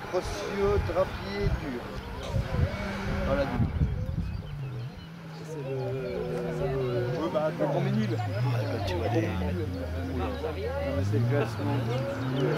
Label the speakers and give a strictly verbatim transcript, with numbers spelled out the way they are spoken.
Speaker 1: Crociodrapier dur. Voilà.
Speaker 2: C'est le...
Speaker 1: Oui, bah, le grand ménil.
Speaker 2: Ah, quand tu vois les...
Speaker 1: C'est le classement.